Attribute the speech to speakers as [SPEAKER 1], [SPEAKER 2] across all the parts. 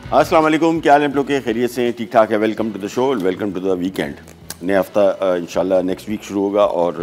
[SPEAKER 1] अस्सलाम वालेकुम, क्या हाल है आप लोग के? खैरियत से? ठीक ठाक है। Welcome to the show, welcome to the weekend. नया हफ्ता इंशाल्लाह नेक्स्ट वीक शुरू होगा और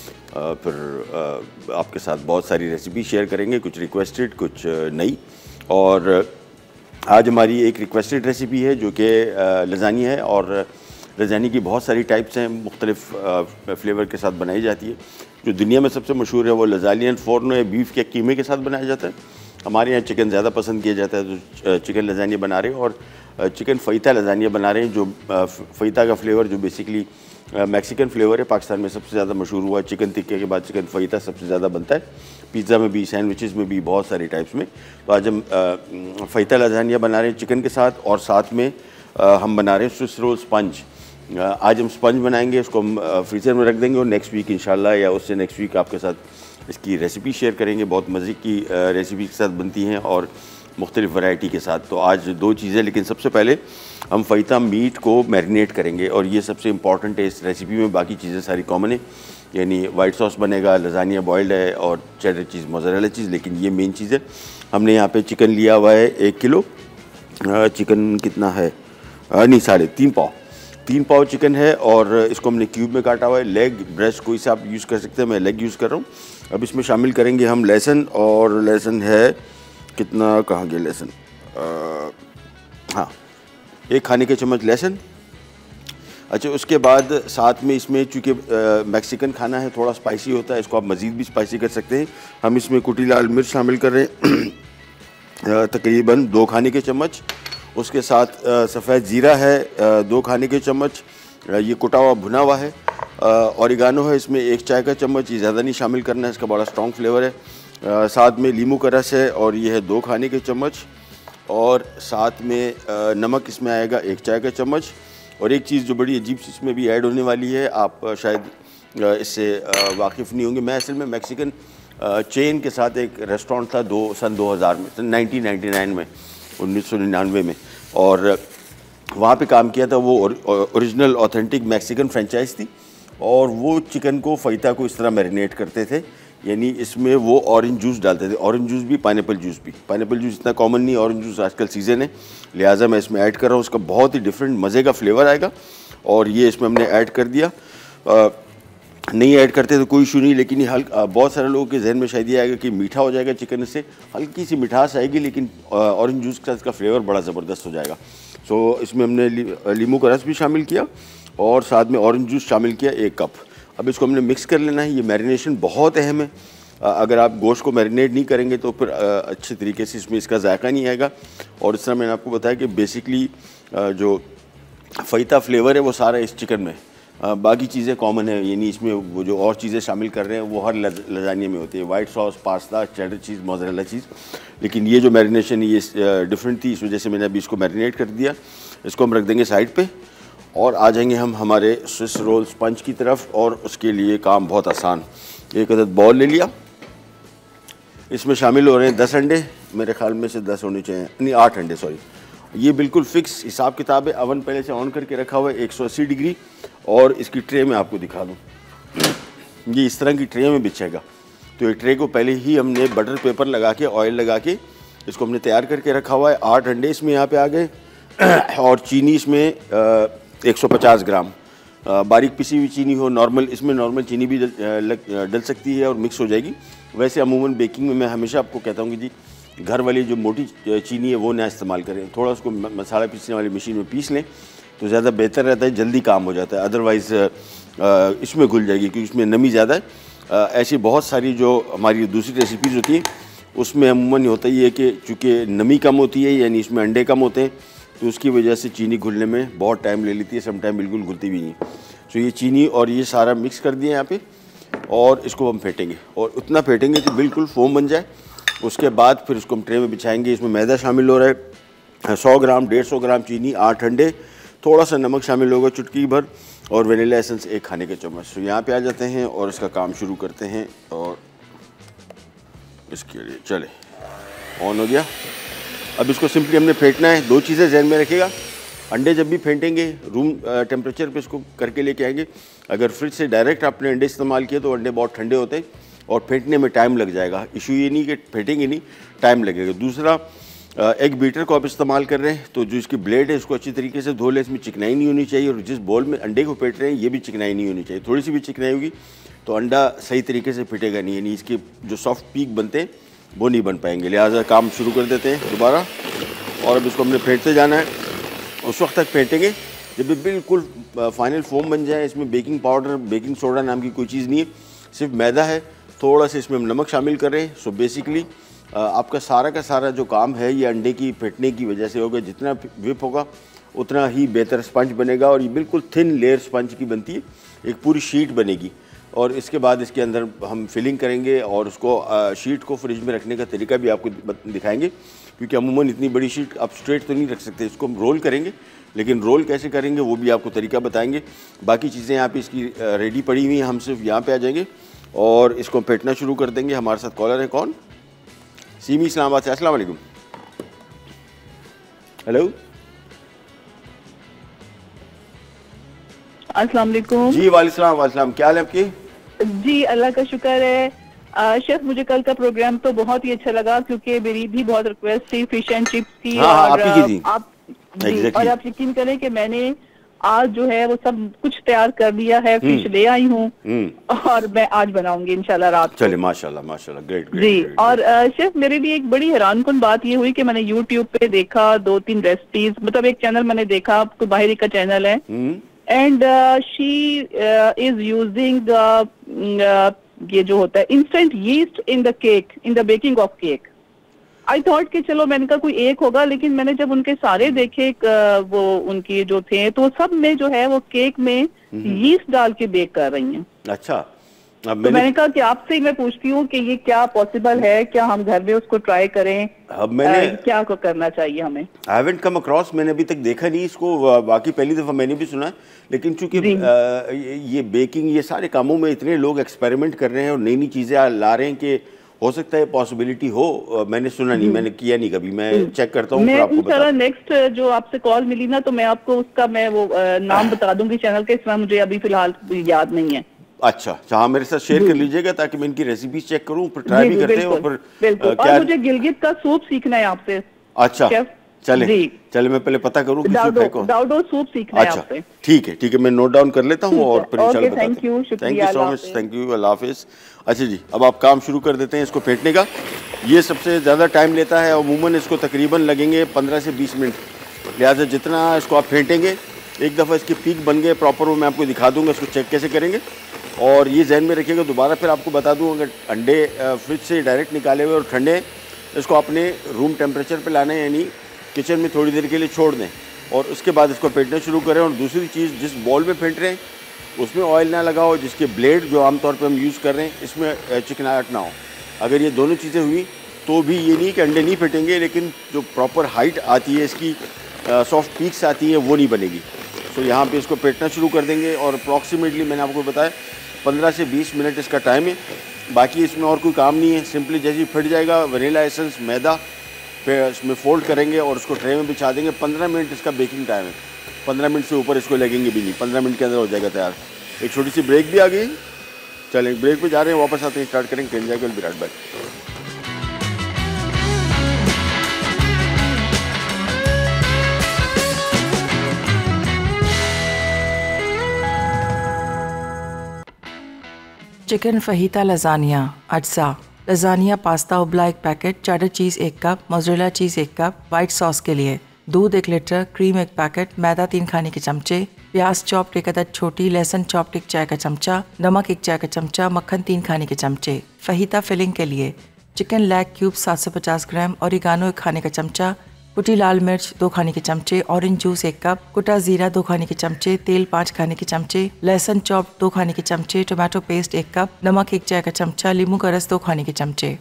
[SPEAKER 1] फिर आपके साथ बहुत सारी रेसिपी शेयर करेंगे, कुछ रिक्वेस्टेड, कुछ नई। और आज हमारी एक रिक्वेस्टेड रेसिपी है जो कि लज़ानी है। और लज़ानी की बहुत सारी टाइप्स हैं, मुख्तलिफ फ्लेवर के साथ बनाई जाती है। जो दुनिया में सबसे मशहूर है वो लज़ानियन फ़ोर्नो या बीफ के कीमे के साथ बनाया जाता है। हमारे यहाँ चिकन ज़्यादा पसंद किया जाता है, तो चिकन लज़ानिया बना रहे हैं। और चिकन फ़ईता लज़ानिया बना रहे हैं, जो फ़ईता का फ्लेवर जो बेसिकली मैक्सिकन फ्लेवर है, पाकिस्तान में सबसे ज़्यादा मशहूर हुआ है। चिकन टिक्के के बाद चिकन फ़ईता सबसे ज़्यादा बनता है, पिज़्ज़ा में भी, सैंडविचेस में भी, बहुत सारी टाइप्स में। तो आज हम फ़ईता लज़ानिया बना रहे हैं चिकन के साथ, और साथ में हम बना रहे हैं स्विस रोल स्पंज। आज हम स्पंज बनाएंगे, उसको हम फ्रीज़र में रख देंगे और नेक्स्ट वीक इंशाल्लाह या उससे नेक्स्ट वीक आपके साथ इसकी रेसिपी शेयर करेंगे। बहुत मज़े की रेसिपी के साथ बनती हैं और मुख्तलिफ वैरायटी के साथ। तो आज दो चीज़ें, लेकिन सबसे पहले हम फ़ईता मीट को मैरिनेट करेंगे, और ये सबसे इंपॉर्टेंट है इस रेसिपी में। बाकी चीज़ें सारी कॉमन है, यानी वाइट सॉस बनेगा, लज़ानिया बॉइल्ड है और चेडर चीज़, मोज़रेला चीज़, लेकिन ये मेन चीज़ है। हमने यहाँ पे चिकन लिया हुआ है 1 किलो। चिकन कितना है? नहीं, 3.5 पाव चिकन है, और इसको हमने क्यूब में काटा हुआ है। लेग, ब्रेस्ट कोई से आप यूज़ कर सकते हैं, मैं लेग यूज़ कर रहा हूँ। अब इसमें शामिल करेंगे हम लहसुन, और लहसुन है कितना, कहाँ गया लहसुन? हाँ, 1 खाने के चम्मच लहसुन। अच्छा, उसके बाद साथ में इसमें, चूँकि मैक्सिकन खाना है, थोड़ा स्पाइसी होता है, इसको आप मज़ीद भी स्पाइसी कर सकते हैं। हम इसमें कुटी लाल मिर्च शामिल कर रहे हैं तकरीबन 2 खाने के चम्मच। उसके साथ सफ़ेद ज़ीरा है 2 खाने के चम्मच, ये कुटा हुआ भुना हुआ है। ऑरिगानो है इसमें 1 चाय का चम्मच, ये ज़्यादा नहीं शामिल करना है, इसका बड़ा स्ट्रॉन्ग फ्लेवर है। साथ में लीमू का रस है, और ये है 2 खाने के चम्मच। और साथ में नमक इसमें आएगा 1 चाय का चम्मच। और एक चीज़ जो बड़ी अजीब सी इसमें भी ऐड होने वाली है, आप शायद इससे वाकिफ़ नहीं होंगे। मैं असल में मैक्सिकन चेन के साथ एक रेस्टोरेंट था सन 2000 में, सन 1999 में, 1999 में, और वहाँ पे काम किया था। वो ओरिजिनल ऑथेंटिक मैक्सिकन फ्रेंचाइज थी, और वो चिकन को, फ़ईता को इस तरह मैरिनेट करते थे, यानी इसमें वो ऑरेंज जूस डालते थे। ऑरेंज जूस भी, पाइनएप्पल जूस भी। पाइनएप्पल जूस इतना कॉमन नहीं, ऑरेंज जूस आजकल सीज़न है, लिहाजा मैं इसमें ऐड कर रहा हूँ। उसका बहुत ही डिफरेंट मज़े का फ्लेवर आएगा, और ये इसमें हमने ऐड कर दिया। नहीं ऐड करते तो कोई इशू नहीं, लेकिन ये हल्का, बहुत सारे लोगों के जहन में शायद ये आएगा कि मीठा हो जाएगा चिकन, से हल्की सी मिठास आएगी, लेकिन ऑरेंज जूस का इसका फ्लेवर बड़ा ज़बरदस्त हो जाएगा। सो इसमें हमने लीमू का रस भी शामिल किया, और साथ में ऑरेंज जूस शामिल किया 1 कप। अब इसको हमने मिक्स कर लेना है। ये मैरिनेशन बहुत अहम है। अगर आप गोश्त को मैरिनेट नहीं करेंगे तो फिर अच्छे तरीके से इसमें इसका जायका नहीं आएगा। और इस तरह मैंने आपको बताया कि बेसिकली जो फ़ईता फ्लेवर है वो सारा इस चिकन में, बाकी चीज़ें कॉमन है, यानी इसमें वो जो और चीज़ें शामिल कर रहे हैं वो हर लज़ानिया में होती है, white sauce, pasta, cheddar cheese, mozzarella cheese. लेकिन ये जो मैरिनेशन ये डिफरेंट थी, इस वजह से मैंने अभी इसको मैरिनेट कर दिया। इसको हम रख देंगे साइड पे, और आ जाएंगे हम हमारे स्विस रोल स्पंज की तरफ। और उसके लिए काम बहुत आसान। 1 अदद बॉल ले लिया, इसमें शामिल हो रहे हैं 10 अंडे, मेरे ख्याल में से 10 होने चाहिए, नहीं 8 अंडे, सॉरी। ये बिल्कुल फिक्स हिसाब किताब है। अवन पहले से ऑन करके रखा हुआ है 180 डिग्री, और इसकी ट्रे में आपको दिखा दूँ, ये इस तरह की ट्रे में बिछेगा। तो ये ट्रे को पहले ही हमने बटर पेपर लगा के, ऑयल लगा के, इसको हमने तैयार करके रखा हुआ है। 8 अंडे इसमें यहाँ पे आ गए, और चीनी इसमें 150 ग्राम, बारीक पिसी हुई चीनी हो, नॉर्मल, इसमें नॉर्मल चीनी भी डल सकती है और मिक्स हो जाएगी। वैसे अमूमन बेकिंग में मैं हमेशा आपको कहता हूँ कि जी घर वाली जो मोटी चीनी है वो ना इस्तेमाल करें, थोड़ा उसको मसाला पीसने वाली मशीन में पीस लें तो ज़्यादा बेहतर रहता है, जल्दी काम हो जाता है। अदरवाइज़ इसमें घुल जाएगी क्योंकि इसमें नमी ज़्यादा है। ऐसी बहुत सारी जो हमारी दूसरी रेसिपीज़ होती हैं उसमें अमूमन होता ही है कि चूँकि नमी कम होती है, यानी इसमें अंडे कम होते हैं, तो उसकी वजह से चीनी घुलने में बहुत टाइम ले लेती है, सम टाइम बिल्कुल घुलती भी नहीं। तो ये चीनी और ये सारा मिक्स कर दिया यहाँ पे, और इसको हम फेंटेंगे, और उतना फेंटेंगे कि बिल्कुल फोम बन जाए। उसके बाद फिर उसको हम ट्रे में बिछाएंगे। इसमें मैदा शामिल हो रहा है 100 ग्राम, 150 ग्राम चीनी, 8 अंडे, थोड़ा सा नमक शामिल होगा चुटकी भर, और वनीला एसेंस 1 खाने के चम्मच। तो यहाँ पे आ जाते हैं और इसका काम शुरू करते हैं। और इसके लिए चले, ऑन हो गया। अब इसको सिंपली हमने फेंटना है। 2 चीज़ें जहन में रखिएगा, अंडे जब भी फेंटेंगे रूम टेम्परेचर पे इसको करके लेके आएंगे। अगर फ्रिज से डायरेक्ट आपने अंडे इस्तेमाल किए तो अंडे बहुत ठंडे होते हैं और फेंटने में टाइम लग जाएगा। इशू ये नहीं कि फेंटेंगे नहीं, टाइम लगेगा। दूसरा, एग बीटर को आप इस्तेमाल कर रहे हैं तो जो इसकी ब्लेड है इसको अच्छी तरीके से धो लें, इसमें चिकनाई नहीं होनी चाहिए, और जिस बॉल में अंडे को फेंट रहे हैं ये भी चिकनाई नहीं होनी चाहिए। थोड़ी सी भी चिकनाई होगी तो अंडा सही तरीके से फिटेगा नहीं, यानी इसके जो सॉफ्ट पीक बनते हैं वो नहीं बन पाएंगे। लिहाजा काम शुरू कर देते हैं दोबारा, और अब इसको हमने फेंटते जाना है। उस वक्त तक फेंटेंगे जब ये बिल्कुल फाइनल फोम बन जाए। इसमें बेकिंग पाउडर, बेकिंग सोडा नाम की कोई चीज़ नहीं है, सिर्फ मैदा है, थोड़ा सा इसमें हम नमक शामिल कर रहे हैं। सो बेसिकली आपका सारा का सारा जो काम है ये अंडे की फेंटने की वजह से होगा। जितना विप होगा उतना ही बेहतर स्पंज बनेगा, और ये बिल्कुल थिन लेयर स्पंज की बनती है, एक पूरी शीट बनेगी। और इसके बाद इसके अंदर हम फिलिंग करेंगे, और उसको शीट को फ्रिज में रखने का तरीका भी आपको दिखाएंगे, क्योंकि अमूमन इतनी बड़ी शीट आप स्ट्रेट तो नहीं रख सकते, इसको हम रोल करेंगे, लेकिन रोल कैसे करेंगे वो भी आपको तरीका बताएंगे। बाकी चीज़ें यहाँ पे इसकी रेडी पड़ी हुई हैं, हम सिर्फ यहाँ पे आ जाएंगे और इसको फेंटना शुरू कर देंगे। हमारे साथ कॉलर है, कौन? सीमी इस्लामाबाद से। अस्सलाम वालेकुम। हेलो,
[SPEAKER 2] अस्सलाम वालेकुम।
[SPEAKER 1] जी वालेकुम, क्या हाल है आपकी?
[SPEAKER 2] जी अल्लाह का शुक्र है। शेफ, मुझे कल का प्रोग्राम तो बहुत ही अच्छा लगा, क्योंकि मेरी भी बहुत रिक्वेस्ट थी फिश एंड चिप्स की।
[SPEAKER 1] हाँ,
[SPEAKER 2] और
[SPEAKER 1] आप ही की थी।
[SPEAKER 2] आप
[SPEAKER 1] exactly.
[SPEAKER 2] और आप यकीन करें कि मैंने आज जो है वो सब कुछ तैयार कर दिया है, फिश ले आई हूँ और मैं आज बनाऊंगी इंशाल्लाह रात को।
[SPEAKER 1] चले, माशाल्लाह माशाल्लाह, ग्रेट
[SPEAKER 2] जी। और शेफ, मेरे लिए एक बड़ी हैरानकुन बात ये हुई कि मैंने YouTube पे देखा 2-3 रेसिपीज, मतलब एक चैनल मैंने देखा, कोई बाहरी का चैनल है, एंड शी इज यूजिंग ये जो होता है instant yeast in the cake, in the baking of cake. I thought कि चलो मैंने कहा कोई एक होगा, लेकिन मैंने जब उनके सारे देखे वो उनकी जो थे तो सब में जो है वो केक में यीस्ट डाल के बेक कर रही हैं।
[SPEAKER 1] अच्छा,
[SPEAKER 2] तो मैंने कहा कि आपसे ही मैं पूछती हूँ कि ये क्या पॉसिबल है, क्या हम घर में उसको ट्राई करें?
[SPEAKER 1] अब मैंने
[SPEAKER 2] क्या को करना चाहिए हमें?
[SPEAKER 1] आई हैवंट कम अक्रॉस, मैंने अभी तक देखा नहीं इसको, बाकी पहली दफा मैंने भी सुना, लेकिन चूंकि ये बेकिंग, ये सारे कामों में इतने लोग एक्सपेरिमेंट कर रहे हैं और नई नई चीजें ला रहे हैं कि हो सकता है पॉसिबिलिटी हो। मैंने सुना नहीं, मैंने किया नहीं कभी, मैं चेक करता हूँ।
[SPEAKER 2] मैं इंशाल्लाह नेक्स्ट जो आपसे कॉल मिली ना तो मैं आपको उसका मैं वो नाम बता दूंगी चैनल के, इसमें मुझे अभी फिलहाल याद नहीं है।
[SPEAKER 1] अच्छा, हाँ मेरे साथ शेयर कर लीजिएगा ताकि मैं इनकी रेसिपी चेक करूँ, फिर ट्राई भी करते हैं।
[SPEAKER 2] बिल्कुल। और मुझे गिलगित का सूप सीखना है आपसे।
[SPEAKER 1] अच्छा, चले मैं पहले पता करूँ
[SPEAKER 2] डाउडो सूप सीखना है आपसे।
[SPEAKER 1] ठीक है, मैं नोट डाउन कर लेता हूँ और फिर इंशाल्लाह बताते हैं।
[SPEAKER 2] Thank you
[SPEAKER 1] so much, thank you, अल्लाह हाफिज। अच्छा जी, अब आप काम शुरू कर देते हैं इसको फेंटने का। ये सबसे ज़्यादा टाइम लेता है, अमूमन इसको तकरीबन लगेंगे 15 से 20 मिनट। लिहाजा जितना इसको आप फेंटेंगे, एक दफ़ा इसकी पीक बन गए प्रॉपर, वो मैं आपको दिखा दूंगा इसको चेक कैसे करेंगे। और ये जहन में रखिएगा, दोबारा फिर आपको बता दूँ, अगर अंडे फ्रिज से डायरेक्ट निकाले हुए और ठंडे, इसको अपने रूम टेम्परेचर पे लाना है, यानी किचन में थोड़ी देर के लिए छोड़ दें और उसके बाद इसको फेंटना शुरू करें। और दूसरी चीज़, जिस बॉल में फेंट रहे हैं उसमें ऑयल ना लगाओ, जिसके ब्लेड जो आमतौर पे हम यूज़ कर रहे हैं इसमें चिकनाहट ना हो। अगर ये दोनों चीज़ें हुई तो भी ये नहीं कि अंडे नहीं फेंटेंगे, लेकिन जो प्रॉपर हाइट आती है इसकी, सॉफ्ट पीक्स आती है, वो नहीं बनेगी। तो यहाँ पे इसको फेंटना शुरू कर देंगे और अप्रॉक्सीमेटली मैंने आपको बताया 15 से 20 मिनट इसका टाइम है। बाकी इसमें और कोई काम नहीं है, सिंपली जैसे ही फट जाएगा वनीला एसेंस, मैदा, फिर इसमें फोल्ड करेंगे और उसको ट्रे में बिछा देंगे। 15 मिनट इसका बेकिंग टाइम है, 15 मिनट से ऊपर इसको लगेंगे भी नहीं, 15 मिनट के अंदर हो जाएगा तैयार। एक छोटी सी ब्रेक भी आ गई, चलें ब्रेक पे जा रहे हैं, वापस आते हैं, स्टार्ट करेंगे, फिर जाएगा विराट भाई।
[SPEAKER 3] चिकन फहीता लजानिया अज्जा। लजानिया पास्ता उबला 1 packet, cheddar cheese 1 cup, mozzarella cheese 1 cup. White sauce के लिए दूध 1 लीटर, क्रीम 1 पैकेट, मैदा 3 खाने के चमचे, प्याज चॉप्ड 1 अदद छोटी, लहसुन चॉप्ड 1 चाय का चमचा, नमक 1 चाय का चमचा, मक्खन 3 खाने के चमचे। फहीता फिलिंग के लिए chicken leg cube 750 gram, oregano 1 खाने का चमचा, कुटी लाल मिर्च 2 खाने के चमचे, ऑरेंज जूस 1 कप, कुटा जीरा 2 खाने के चमचे, तेल 5 खाने के चमचे, लहसुन चॉप 2 खाने के चमचे, टोमेटो पेस्ट 1 कप, नमक 1 चाय का चमचा, नींबू का रस 2 खाने के चमचे।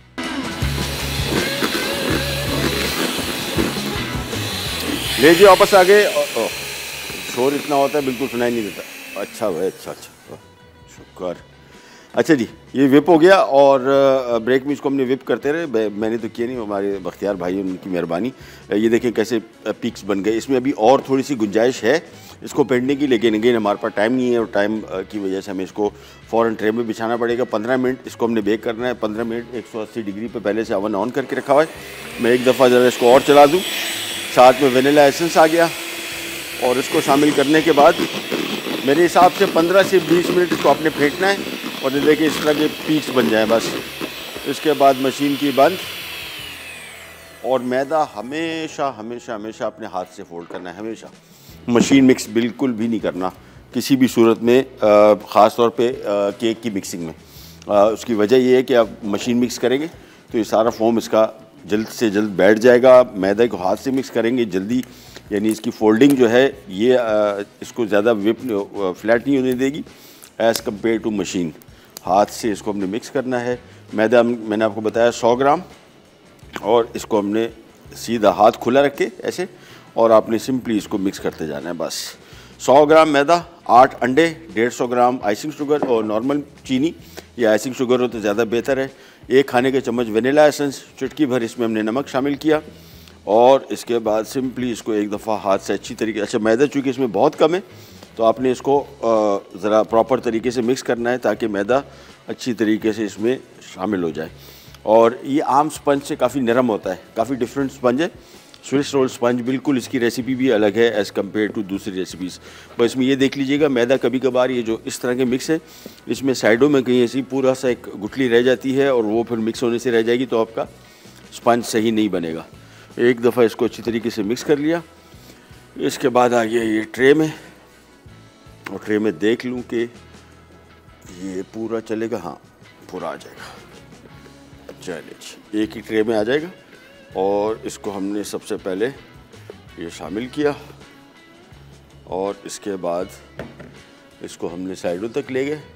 [SPEAKER 1] ले जी वापस आ गए। शोर इतना होता है बिल्कुल सुनाई नहीं देता। अच्छा भाई, अच्छा शुक्र। अच्छा जी, ये विप हो गया और ब्रेक में इसको हमने विप करते रहे। मैंने तो किया नहीं, हमारे बख्तियार भाई उनकी मेहरबानी। ये देखें कैसे पीक्स बन गए। इसमें अभी और थोड़ी सी गुंजाइश है इसको पेंटने की, लेकिन अगेन हमारे पास टाइम नहीं है और टाइम की वजह से हमें इसको फ़ौरन ट्रे में बिछाना पड़ेगा। 15 मिनट इसको हमने बेक करना है। 15 मिनट 180 डिग्री पे पहले से ओवन ऑन करके रखा हुआ है। मैं एक दफ़ा ज़रा इसको और चला दूँ। साथ में वनीला एसेंस आ गया और इसको शामिल करने के बाद मेरे हिसाब से 15 से 20 मिनट इसको आपने फेंटना है और ये देखिए इस तरह के पीक्स बन जाए बस। इसके बाद मशीन की बंद। और मैदा हमेशा हमेशा हमेशा अपने हाथ से फोल्ड करना है, हमेशा। मशीन मिक्स बिल्कुल भी नहीं करना किसी भी सूरत में, ख़ास तौर पे केक की मिक्सिंग में। उसकी वजह ये है कि आप मशीन मिक्स करेंगे तो ये सारा फोम इसका जल्द से जल्द बैठ जाएगा। मैदे को हाथ से मिक्स करेंगे जल्दी, यानी इसकी फोल्डिंग जो है ये इसको ज़्यादा फ्लैट नहीं होने देगी एज़ कम्पेयर टू मशीन। हाथ से इसको हमने मिक्स करना है। मैदा मैंने आपको बताया 100 ग्राम, और इसको हमने सीधा हाथ खुला रख के ऐसे, और आपने सिंपली इसको मिक्स करते जाना है बस। 100 ग्राम मैदा, 8 अंडे, 150 ग्राम आइसिंग शुगर और नॉर्मल चीनी या आइसिंग शुगर हो तो ज़्यादा बेहतर है। 1 खाने के चम्मच वनीला एसेंस, चुटकी भर इसमें हमने नमक शामिल किया, और इसके बाद सिंपली इसको एक दफ़ा हाथ से अच्छी तरीके। अच्छा, मैदा चूँकि इसमें बहुत कम है तो आपने इसको ज़रा प्रॉपर तरीके से मिक्स करना है ताकि मैदा अच्छी तरीके से इसमें शामिल हो जाए। और ये आम स्पंज से काफ़ी नरम होता है, काफ़ी डिफरेंट स्पंज है। स्विस रोल स्पंज बिल्कुल, इसकी रेसिपी भी अलग है एज़ कम्पेयर टू दूसरी रेसिपीज़। पर इसमें ये देख लीजिएगा, मैदा कभी कभार ये जो इस तरह के मिक्स है इसमें साइडों में कहीं ऐसी पूरा सा एक गुठली रह जाती है और वो फिर मिक्स होने से रह जाएगी, तो आपका स्पंज सही नहीं बनेगा। एक दफ़ा इसको अच्छी तरीके से मिक्स कर लिया। इसके बाद आ गया ये ट्रे में, और ट्रे में देख लूँ कि ये पूरा चलेगा। हाँ, पूरा आ जाएगा। चलिए, एक ही ट्रे में आ जाएगा। और इसको हमने सबसे पहले ये शामिल किया, और इसके बाद इसको हमने साइडों तक ले गए।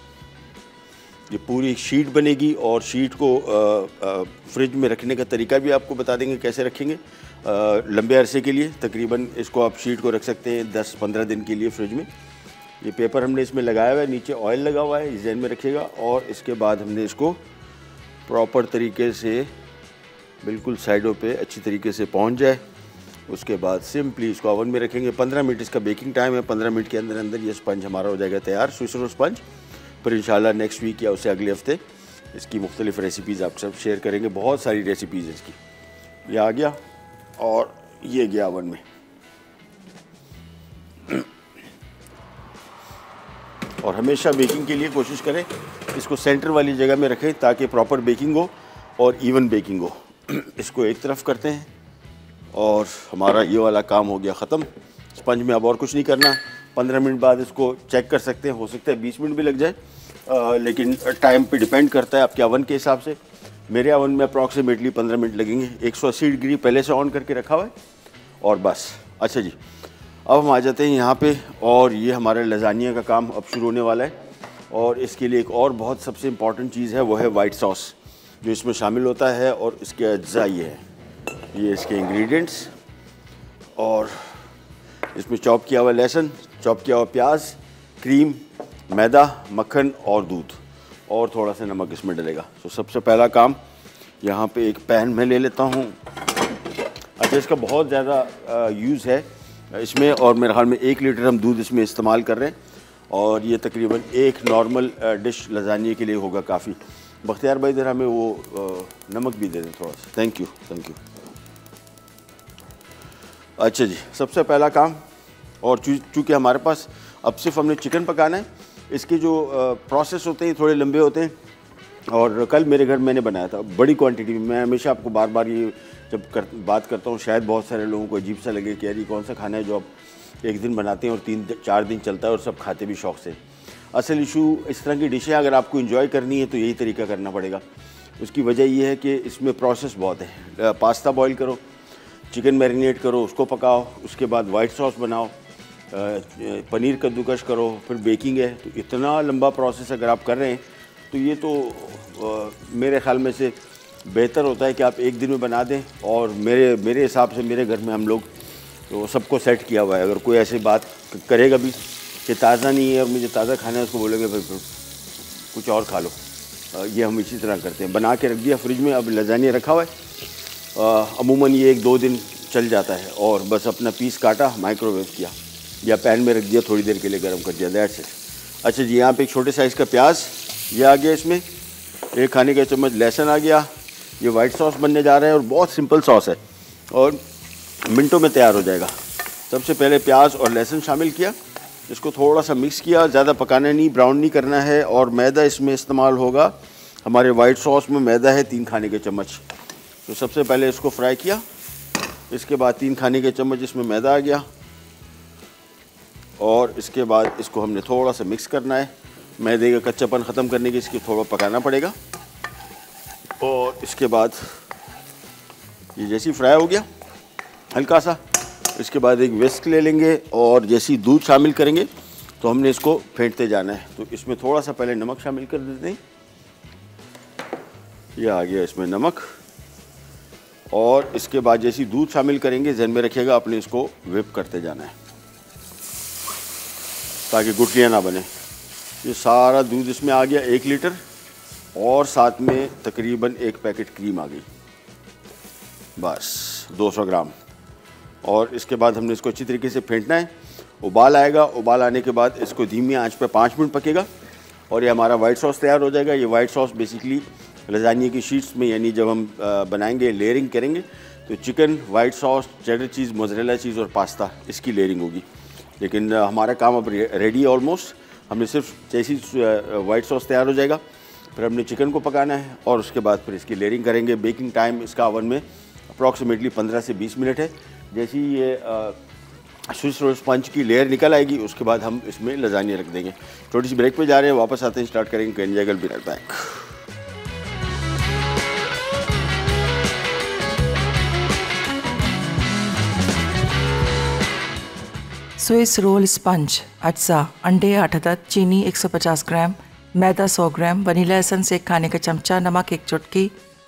[SPEAKER 1] ये पूरी शीट बनेगी, और शीट को फ्रिज में रखने का तरीका भी आपको बता देंगे कैसे रखेंगे लंबे अरसे के लिए। तकरीबन इसको आप शीट को रख सकते हैं 10-15 दिन के लिए फ्रिज में। ये पेपर हमने इसमें लगाया हुआ है, नीचे ऑयल लगा हुआ है, इस जहन में रखिएगा। और इसके बाद हमने इसको प्रॉपर तरीके से बिल्कुल साइडों पे अच्छी तरीके से पहुंच जाए। उसके बाद सिंपली इसको ओवन में रखेंगे। 15 मिनट इसका बेकिंग टाइम है। 15 मिनट के अंदर अंदर ये स्पंज हमारा हो जाएगा तैयार, स्विस रोल स्पंज। फिर इंशाल्लाह नेक्स्ट वीक या उससे अगले हफ्ते इसकी मुख्तलिफ रेसिपीज़ आपके साथ शेयर करेंगे। बहुत सारी रेसिपीज़ है इसकी। ये आ गया और ये गया ओवन में। और हमेशा बेकिंग के लिए कोशिश करें इसको सेंटर वाली जगह में रखें ताकि प्रॉपर बेकिंग हो और इवन बेकिंग हो। इसको एक तरफ करते हैं और हमारा ये वाला काम हो गया ख़त्म। स्पंज में अब और कुछ नहीं करना। 15 मिनट बाद इसको चेक कर सकते हैं, हो सकता है 20 मिनट भी लग जाए, लेकिन टाइम पे डिपेंड करता है आपके ओवन के हिसाब से। मेरे ओवन में अप्रॉक्सीमेटली 15 मिनट लगेंगे। 180 डिग्री पहले से ऑन करके रखा हुआ है, और बस। अच्छा जी, अब हम आ जाते हैं यहाँ पे, और ये हमारा लजानिया का काम अब शुरू होने वाला है। और इसके लिए एक और बहुत सबसे इम्पॉर्टेंट चीज़ है, वो है वाइट सॉस, जो इसमें शामिल होता है। और इसके अज्जा ये है, ये इसके इंग्रेडिएंट्स, और इसमें चॉप किया हुआ लहसुन, चॉप किया हुआ प्याज, क्रीम, मैदा, मक्खन और दूध, और थोड़ा सा नमक इसमें डलेगा। तो सबसे पहला काम, यहाँ पे एक पैन में ले लेता हूँ। अच्छा, इसका बहुत ज़्यादा यूज़ है इसमें, और मेरे ख्याल में 1 लीटर हम दूध इसमें इस्तेमाल कर रहे हैं, और ये तकरीबन एक नॉर्मल डिश लजानिया के लिए होगा काफ़ी। बख्तियार भाई इधर हमें वो नमक भी दे दें थोड़ा सा। Thank you, thank you. अच्छा जी, सबसे पहला काम, और चूँकि हमारे पास अब सिर्फ हमने चिकन पकाना है, इसके जो प्रोसेस होते हैं थोड़े लंबे होते हैं। और कल मेरे घर मैंने बनाया था बड़ी क्वांटिटी में। मैं हमेशा आपको बार बार ये जब बात करता हूँ, शायद बहुत सारे लोगों को अजीब सा लगे कि यार ये कौन सा खाना है जो आप एक दिन बनाते हैं और 3-4 दिन चलता है और सब खाते भी शौक़ से। असल इशू, इस तरह की डिशें अगर आपको इंजॉय करनी है तो यही तरीका करना पड़ेगा। उसकी वजह ये है कि इसमें प्रोसेस बहुत है। पास्ता बॉईल करो, चिकन मैरिनेट करो, उसको पकाओ, उसके बाद वाइट सॉस बनाओ, पनीर कद्दूकश करो, फिर बेकिंग है। तो इतना लंबा प्रोसेस अगर आप कर रहे हैं तो ये तो मेरे ख्याल में से बेहतर होता है कि आप एक दिन में बना दें। और मेरे हिसाब से मेरे घर में हम लोग तो सबको सेट किया हुआ है। अगर कोई ऐसी बात करेगा भी कि ताज़ा नहीं है और मुझे ताज़ा खाना है, उसको बोलेंगे फिर कुछ और खा लो। ये हम इसी तरह करते हैं, बना के रख दिया फ्रिज में। अब लजानिया रखा हुआ है, अमूमन ये 1-2 दिन चल जाता है। और बस अपना पीस काटा, माइक्रोवेव किया या पैन में रख दिया, थोड़ी देर के लिए गर्म कर दिया, दैट्स इट। अच्छा जी, यहाँ पे एक छोटे साइज़ का प्याज ये आ गया, इसमें 1 खाने का चम्मच लहसुन आ गया। ये वाइट सॉस बनने जा रहा है और बहुत सिंपल सॉस है और मिनटों में तैयार हो जाएगा। सबसे पहले प्याज और लहसुन शामिल किया, इसको थोड़ा सा मिक्स किया, ज़्यादा पकाना नहीं, ब्राउन नहीं करना है। और मैदा इसमें इस्तेमाल होगा, हमारे वाइट सॉस में मैदा है 3 खाने के चम्मच। तो सबसे पहले इसको फ्राई किया, इसके बाद 3 खाने के चम्मच इसमें मैदा आ गया और इसके बाद इसको हमने थोड़ा सा मिक्स करना है। मैदे का कच्चापन ख़त्म करने के इसको थोड़ा पकाना पड़ेगा। और इसके बाद ये जैसे फ्राई हो गया हल्का सा, इसके बाद एक विस्क ले लेंगे और जैसे दूध शामिल करेंगे तो हमने इसको फेंटते जाना है। तो इसमें थोड़ा सा पहले नमक शामिल कर देते हैं, ये आ गया इसमें नमक। और इसके बाद जैसे दूध शामिल करेंगे, ध्यान में रखिएगा आपने इसको व्हिप करते जाना है ताकि गुठलियाँ ना बने। ये सारा दूध इसमें आ गया 1 लीटर और साथ में तकरीबन 1 पैकेट क्रीम आ गई, बस 200 ग्राम। और इसके बाद हमने इसको अच्छी तरीके से फेंटना है। उबाल आएगा, उबाल आने के बाद इसको धीमी आंच पे 5 मिनट पकेगा और ये हमारा वाइट सॉस तैयार हो जाएगा। ये वाइट सॉस बेसिकली लजानिया की शीट्स में, यानी जब हम बनाएंगे लेयरिंग करेंगे तो chicken, white sauce, cheddar cheese, mozzarella cheese और पास्ता, इसकी लेयरिंग होगी। लेकिन हमारा काम अब रेडी है ऑलमोस्ट। हमने सिर्फ जैसी वाइट सॉस तैयार हो जाएगा फिर हमने चिकन को पकाना है और उसके बाद फिर इसकी लेयरिंग करेंगे। बेकिंग टाइम इसका ओवन में अप्रॉक्सीमेटली 15 से 20 मिनट है। जैसे ही ये स्विस रोल स्पंज की लेयर निकल आएगी उसके बाद हम इसमें लजानिया रख देंगे। छोटी सी ब्रेक पे जा रहे हैं, वापस आते हैं, स्टार्ट करेंगे। कैन जैगल be right back.
[SPEAKER 3] Swiss roll sponge, अज्जा, अंडे 8 अदद, चीनी 150 ग्राम, मैदा 100 ग्राम, वनीला एसेंस 1 खाने का चमचा, नमक 1 चुटकी।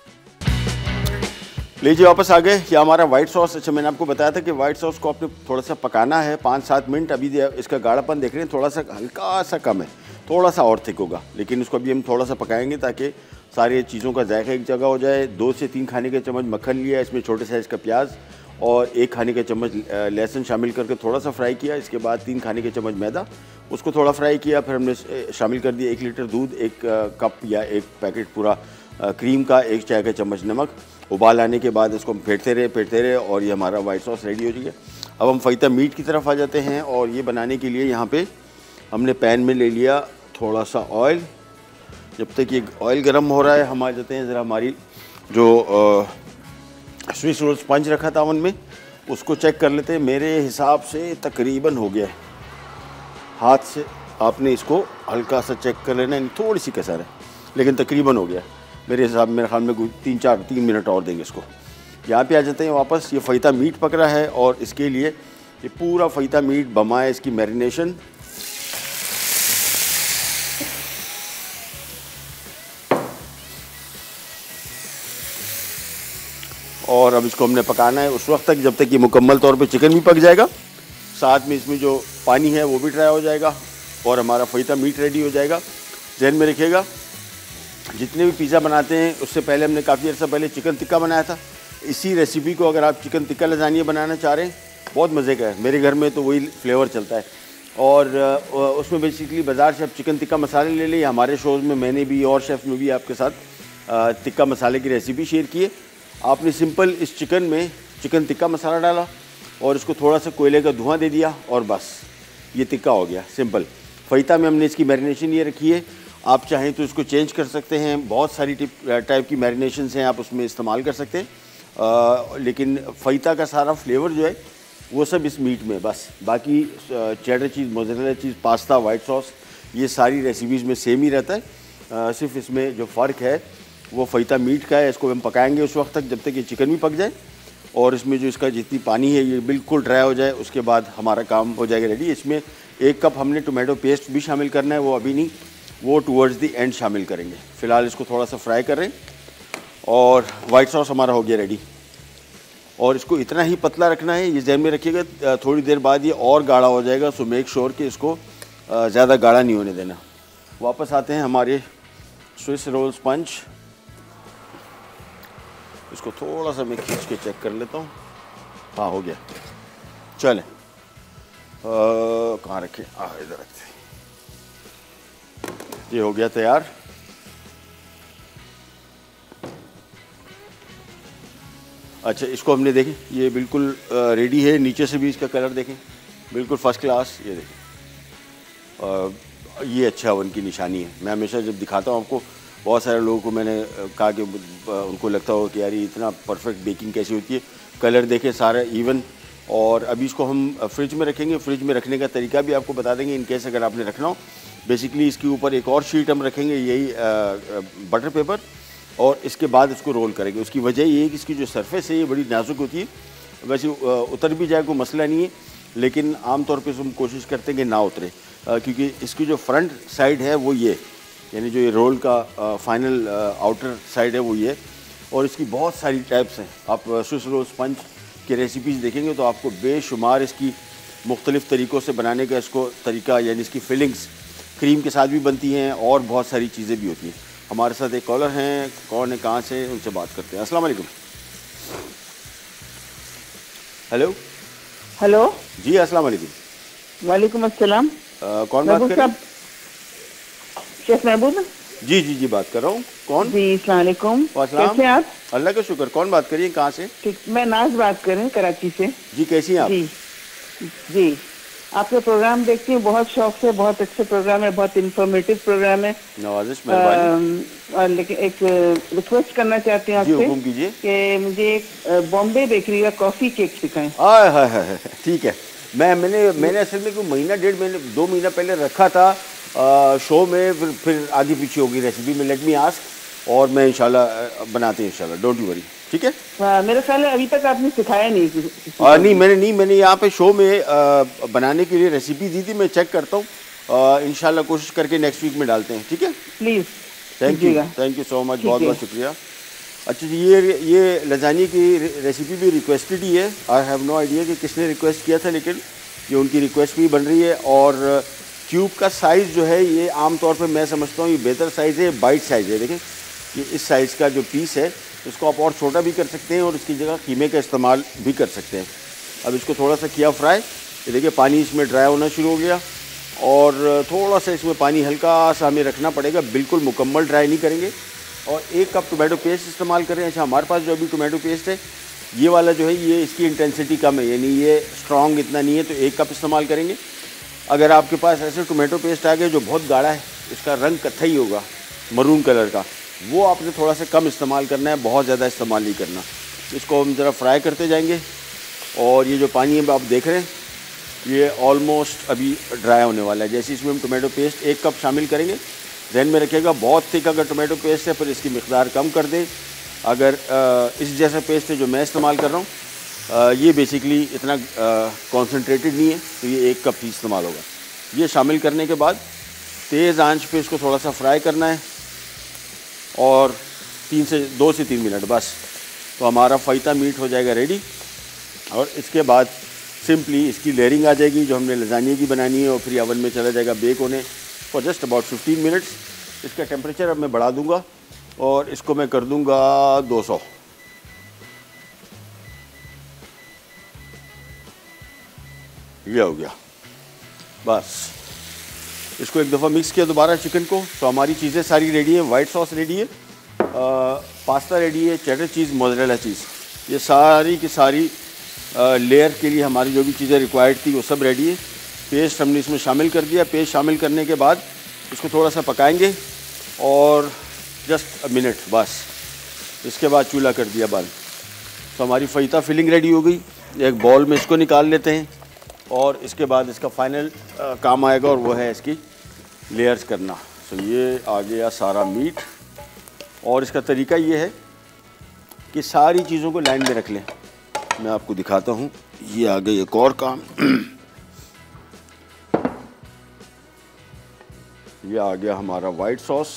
[SPEAKER 1] लीजिए वापस आ गए। ये हमारा वाइट सॉस। अच्छा, मैंने आपको बताया था कि वाइट सॉस को आपने थोड़ा सा पकाना है 5-7 मिनट। अभी इसका गाढ़ापन देख रहे हैं, थोड़ा सा हल्का सा कम है, थोड़ा सा और थिक होगा, लेकिन उसको अभी हम थोड़ा सा पकाएंगे ताकि सारी चीज़ों का जायका एक जगह हो जाए। 2 से 3 खाने के चम्मच मक्खन लिया, इसमें छोटे साइज़ का प्याज और 1 खाने का चम्मच लहसुन शामिल करके थोड़ा सा फ्राई किया। इसके बाद 3 खाने के चम्मच मैदा, उसको थोड़ा फ्राई किया। फिर हमने शामिल कर दिया 1 लीटर दूध, 1 कप या 1 पैकेट पूरा क्रीम का, 1 चाय का चम्मच नमक। उबाल आने के बाद इसको हम फेंटते रहे और ये हमारा वाइट सॉस रेडी हो गया। अब हम फ़ाहिता मीट की तरफ आ जाते हैं और ये बनाने के लिए यहाँ पे हमने पैन में ले लिया थोड़ा सा ऑयल। जब तक ये ऑयल गर्म हो रहा है हम आ जाते हैं ज़रा हमारी जो स्विस रोल स्पंज रखा था ओवन में, उसको चेक कर लेते हैं। मेरे हिसाब से तकरीबन हो गया है। हाथ से आपने इसको हल्का सा चेक कर लेना है, थोड़ी सी कसर है लेकिन तकरीबन हो गया है मेरे हिसाब। मेरे ख्याल में 3 मिनट और देंगे इसको। यहाँ पे आ जाते हैं वापस। ये फ़ाहिता मीट पक रहा है और इसके लिए ये पूरा फ़ाहिता मीट बमाए इसकी मैरिनेशन। और अब इसको हमने पकाना है उस वक्त तक जब तक ये मुकम्मल तौर पे चिकन भी पक जाएगा, साथ में इसमें जो पानी है वो भी ड्राई हो जाएगा और हमारा फ़ाहिता मीट रेडी हो जाएगा। ध्यान में रखिएगा, जितने भी पिज़्ज़ा बनाते हैं उससे पहले हमने काफ़ी अर्सा पहले चिकन टिक्का बनाया था। इसी रेसिपी को अगर आप चिकन टिक्का लजानिया बनाना चाह रहे हैं, बहुत मज़े का है। मेरे घर में तो वही फ्लेवर चलता है। और उसमें बेसिकली बाज़ार से आप चिकन टिक्का मसाले ले लें। हमारे शोज़ में मैंने भी और शेफ़ में भी आपके साथ टिक्का मसाले की रेसिपी शेयर की है। आपने सिंपल इस चिकन में चिकन टिक्का मसाला डाला और इसको थोड़ा सा कोयले का धुआं दे दिया और बस ये टिक्का हो गया सिंपल। फ़ाहिता में हमने इसकी मैरिनेशन ये रखी है। आप चाहें तो इसको चेंज कर सकते हैं, बहुत सारी टाइप की मैरिनेशन हैं आप उसमें इस्तेमाल कर सकते हैं। लेकिन फ़ाहिता का सारा फ्लेवर जो है वो सब इस मीट में, बस बाकी cheddar cheese, mozzarella cheese, pasta, white sauce, ये सारी रेसिपीज़ में सेम ही रहता है। सिर्फ इसमें जो फ़र्क है वो फ़ाहिता मीट का है। इसको हम पकाएंगे उस वक्त तक जब तक ये चिकन भी पक जाए और इसमें जो इसका जितनी पानी है ये बिल्कुल ड्राई हो जाए। उसके बाद हमारा काम हो जाएगा रेडी। इसमें 1 कप हमने टोमेटो पेस्ट भी शामिल करना है, वो अभी नहीं, वो टुवर्ड्स द एंड शामिल करेंगे। फ़िलहाल इसको थोड़ा सा फ्राई करें और वाइट सॉस हमारा हो गया रेडी। और इसको इतना ही पतला रखना है, ये ध्यान में रखिएगा, थोड़ी देर बाद ये और गाढ़ा हो जाएगा। सो मेक श्योर कि इसको ज़्यादा गाढ़ा नहीं होने देना। वापस आते हैं हमारे स्विस रोल स्पंज, इसको थोड़ा सा मैं खींच के चेक कर लेता हूँ। हाँ हो गया, चलें। कहाँ रखें, इधर रखते हैं। ये हो गया तैयार। अच्छा, इसको हमने देखें, ये बिल्कुल रेडी है। नीचे से भी इसका कलर देखें, बिल्कुल फर्स्ट क्लास। ये देखें, ये अच्छा ओवन की निशानी है। मैं हमेशा जब दिखाता हूँ आपको, बहुत सारे लोगों को मैंने कहा कि उनको लगता हो कि यार ये इतना परफेक्ट बेकिंग कैसी होती है। कलर देखें सारा इवन। और अभी इसको हम फ्रिज में रखेंगे। फ्रिज में रखने का तरीका भी आपको बता देंगे इन केस अगर आपने रखना हो। बेसिकली इसके ऊपर एक और शीट हम रखेंगे, यही बटर पेपर, और इसके बाद इसको रोल करेंगे। उसकी वजह ये है कि इसकी जो सरफेस है ये बड़ी नाजुक होती है। वैसे उतर भी जाए कोई मसला नहीं है, लेकिन आमतौर पे हम कोशिश करते हैं कि ना उतरे, क्योंकि इसकी जो फ्रंट साइड है वो ये, यानी जो ये रोल का फाइनल आउटर साइड है वो ये। और इसकी बहुत सारी टाइप्स हैं। आप स्विस रोल स्पंज की रेसिपीज़ देखेंगे तो आपको बेशुमार इसकी मुख्तलिफ़ तरीक़ों से बनाने का इसको तरीका, यानी इसकी फिलिंग्स क्रीम के साथ भी बनती हैं और बहुत सारी चीज़ें भी होती हैं। हमारे साथ एक कॉलर हैं, कौन है, कहाँ से, उनसे बात करते हैं। अस्सलाम वालेकुम। हेलो
[SPEAKER 2] हेलो
[SPEAKER 1] जी, अस्सलाम वालेकुम।
[SPEAKER 2] वालेकुम अस्सलाम।
[SPEAKER 1] कौन बात कर रहे हैं?
[SPEAKER 2] शेख महबूब
[SPEAKER 1] जी जी जी, बात कर रहा हूँ। कौन?
[SPEAKER 2] जी, अस्सलाम वालेकुम।
[SPEAKER 1] वालेकुम।
[SPEAKER 2] कैसे हैं आप?
[SPEAKER 1] अल्लाह का शुक्र। कौन बात करिए, कहाँ से?
[SPEAKER 2] ठीक, मैं नाज बात कर रही हूँ कराची से।
[SPEAKER 1] जी, कैसी हैं आप?
[SPEAKER 2] जी जी, आपका प्रोग्राम देखती हूँ बहुत शौक से। बहुत अच्छे प्रोग्राम है, बहुत इंफॉर्मेटिव प्रोग्राम है।
[SPEAKER 1] नवाजिश, मेहरबानी।
[SPEAKER 2] और लेकिन एक रिक्वेस्ट करना चाहती हूँ
[SPEAKER 1] जी,
[SPEAKER 2] आपसे
[SPEAKER 1] हुक्म कीजिए।
[SPEAKER 2] कि मुझे एक बॉम्बे बेकरी का कॉफ़ी केक सिखाएं।
[SPEAKER 1] हाय हाय हाय, ठीक है। मैंने असल में कोई महीना, 1.5 महीने, 2 महीना पहले रखा था शो में, फिर आगे पीछे होगी रेसिपी में। लेट मी आस्क, और मैं इंशाल्लाह बनाते हैं इंशाल्लाह, डोंट यू वरी। ठीक है।
[SPEAKER 2] मेरे ख्याल है अभी तक आपने सिखाया नहीं।
[SPEAKER 1] मैंने यहाँ पे शो में बनाने के लिए रेसिपी दी थी। मैं चेक करता हूँ, इंशाल्लाह कोशिश करके नेक्स्ट वीक में डालते हैं। ठीक है,
[SPEAKER 2] please.
[SPEAKER 1] Thank you so much, बहुत बहुत शुक्रिया। अच्छा जी, ये लजानी की रेसिपी भी रिक्वेस्टेड ही है। आई हैव नो आइडिया कि किसने रिक्वेस्ट किया था, लेकिन ये उनकी रिक्वेस्ट भी बन रही है। और क्यूब का साइज़ जो है ये आमतौर पे मैं समझता हूँ ये बेहतर साइज़ है, बाइट साइज़ है। देखें, ये इस साइज़ का जो पीस है इसको आप और छोटा भी कर सकते हैं और इसकी जगह कीमे का इस्तेमाल भी कर सकते हैं। अब इसको थोड़ा सा किया फ्राई। ये देखिए पानी इसमें ड्राई होना शुरू हो गया, और थोड़ा सा इसमें पानी हल्का सा हमें रखना पड़ेगा, बिल्कुल मुकम्मल ड्राई नहीं करेंगे। और 1 कप टोमेटो पेस्ट इस्तेमाल करें। अच्छा, हमारे पास जो अभी टोमेटो पेस्ट है ये वाला जो है, ये इसकी इंटेंसिटी कम है, यानी ये स्ट्रॉन्ग इतना नहीं है, तो 1 कप इस्तेमाल करेंगे। अगर आपके पास ऐसे टोमेटो पेस्ट आ गए जो बहुत गाढ़ा है, इसका रंग कत्थई होगा, मरून कलर का, वो आपने थोड़ा सा कम इस्तेमाल करना है, बहुत ज़्यादा इस्तेमाल नहीं करना। इसको हम ज़रा फ्राई करते जाएंगे। और ये जो पानी है आप देख रहे हैं, ये ऑलमोस्ट अभी ड्राई होने वाला है। जैसे इसमें हम टोमेटो पेस्ट 1 कप शामिल करेंगे, ध्यान में रखिएगा बहुत थिक अगर टोमेटो पेस्ट है फिर इसकी मिक़दार कम कर दें। अगर इस जैसा पेस्ट है जो मैं इस्तेमाल कर रहा हूँ, ये बेसिकली इतना कॉन्सेंट्रेटेड नहीं है, तो ये 1 कप ही इस्तेमाल होगा। ये शामिल करने के बाद तेज़ आंच पे इसको थोड़ा सा फ्राई करना है, और 2 से 3 मिनट बस, तो हमारा फ़ायता मीट हो जाएगा रेडी। और इसके बाद सिंपली इसकी लेयरिंग आ जाएगी जो हमने लजानिया की बनानी है, और फिर ओवन में चला जाएगा बेक होने फॉर जस्ट अबाउट 15 मिनट्स। इसका टेम्परेचर अब मैं बढ़ा दूंगा और इसको मैं कर दूंगा 200। ये हो गया, बस इसको एक दफ़ा मिक्स किया दोबारा चिकन को, तो हमारी चीज़ें सारी रेडी है। वाइट सॉस रेडी है, पास्ता रेडी है, चेडर चीज़, मोज़रेला चीज़, ये सारी की सारी लेयर के लिए हमारी जो भी चीज़ें रिक्वायर्ड थी वो सब रेडी है। पेस्ट हमने इसमें शामिल कर दिया। पेस्ट शामिल करने के बाद इसको थोड़ा सा पकाएंगे और जस्ट अ मिनट बस, इसके बाद चूल्हा कर दिया बंद। तो हमारी फ़ायता फिलिंग रेडी हो गई। एक बॉल में इसको निकाल लेते हैं, और इसके बाद इसका फाइनल काम आएगा, और वो है इसकी लेयर्स करना। तो ये आ गया सारा मीट, और इसका तरीका ये है कि सारी चीज़ों को लाइन में रख लें। मैं आपको दिखाता हूँ, ये आ गया एक और काम। ये आ गया हमारा वाइट सॉस,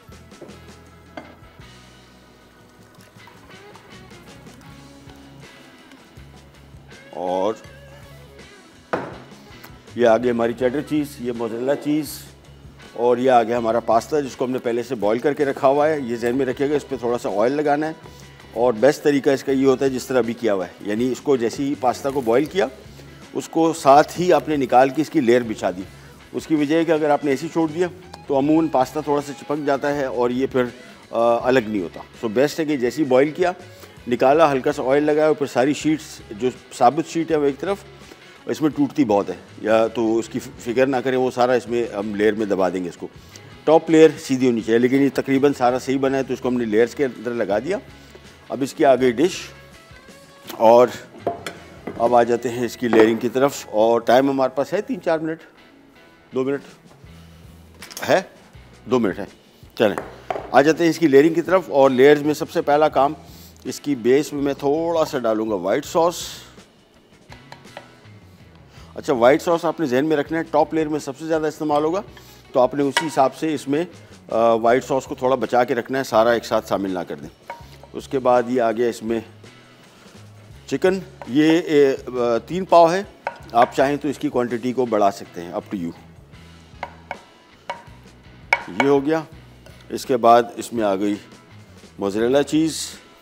[SPEAKER 1] और ये आ गई हमारी चेडर चीज़, ये मोज़रेला चीज़, और ये आ गया हमारा पास्ता जिसको हमने पहले से बॉईल करके रखा हुआ है। ये जहन में रखिएगा, इस पर थोड़ा सा ऑयल लगाना है और बेस्ट तरीका इसका ये होता है जिस तरह अभी किया हुआ है, यानी इसको जैसे ही पास्ता को बॉईल किया उसको साथ ही आपने निकाल के इसकी लेयर बिछा दी। उसकी वजह है कि अगर आपने ऐसे ही छोड़ दिया तो अमूमन पास्ता थोड़ा सा चिपक जाता है और ये फिर अलग नहीं होता। सो बेस्ट है कि जैसे ही बॉईल किया, निकाला, हल्का सा ऑयल लगाया, ऊपर सारी शीट्स जो साबुत शीट है वो एक तरफ, इसमें टूटती बहुत है या तो उसकी फिक्र ना करें, वो सारा इसमें हम लेयर में दबा देंगे इसको। टॉप लेयर सीधी होनी चाहिए, लेकिन ये तकरीबन सारा सही बना है तो इसको हमने लेयर्स के अंदर लगा दिया। अब इसकी आ गई डिश और अब आ जाते हैं इसकी लेयरिंग की तरफ। और टाइम हमारे पास है 3-4 मिनट, 2 मिनट है, 2 मिनट है। चलें आ जाते हैं इसकी लेयरिंग की तरफ। और लेयर्स में सबसे पहला काम, इसकी बेस में मैं थोड़ा सा डालूँगा वाइट सॉस। अच्छा, वाइट सॉस आपने जहन में रखना है टॉप लेयर में सबसे ज़्यादा इस्तेमाल होगा, तो आपने उसी हिसाब से इसमें वाइट सॉस को थोड़ा बचा के रखना है, सारा एक साथ शामिल ना कर दें। उसके बाद ये आ गया इसमें चिकन, ये 3 पाव है, आप चाहें तो इसकी क्वांटिटी को बढ़ा सकते हैं, अप टू यू। ये हो गया। इसके बाद इसमें आ गई मोज़रेला चीज़,